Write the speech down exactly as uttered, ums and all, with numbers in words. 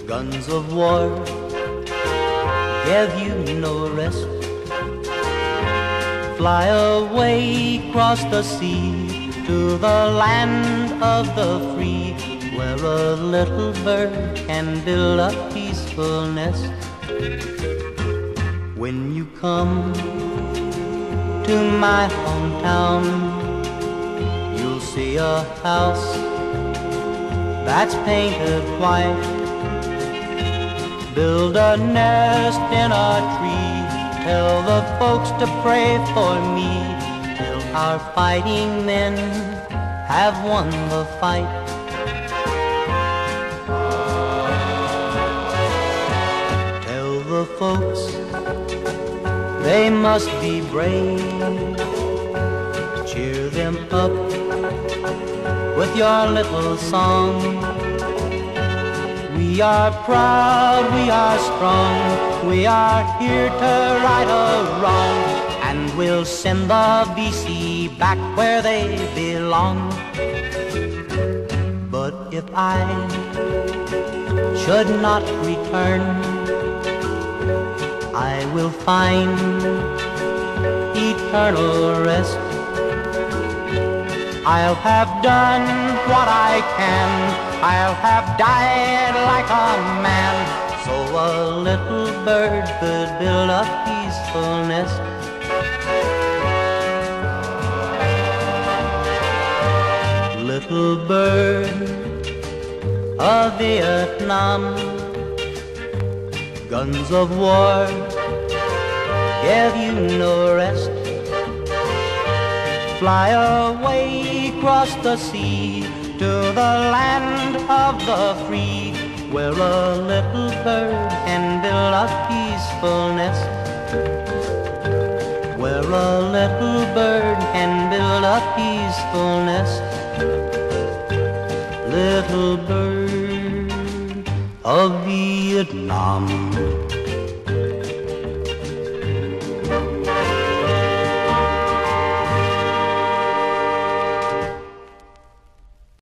Guns of war give you no rest. Fly away across the sea to the land of the free, where a little bird can build a peaceful nest. When you come to my hometown, you'll see a house that's painted white. Build a nest in a tree, tell the folks to pray for me, till our fighting men have won the fight. Tell the folks they must be brave, cheer them up with your little song. We are proud, we are strong, we are here to right a wrong, and we'll send the V C back where they belong. But if I should not return, I will find eternal rest. I'll have done what I can, I'll have died like a man, so a little bird could build a peaceful nest. Little bird of Vietnam, guns of war give you no rest. Fly away across the sea to the land of the free, where a little bird can build a peaceful nest. Where a little bird can build a peaceful nest. Little bird of Vietnam.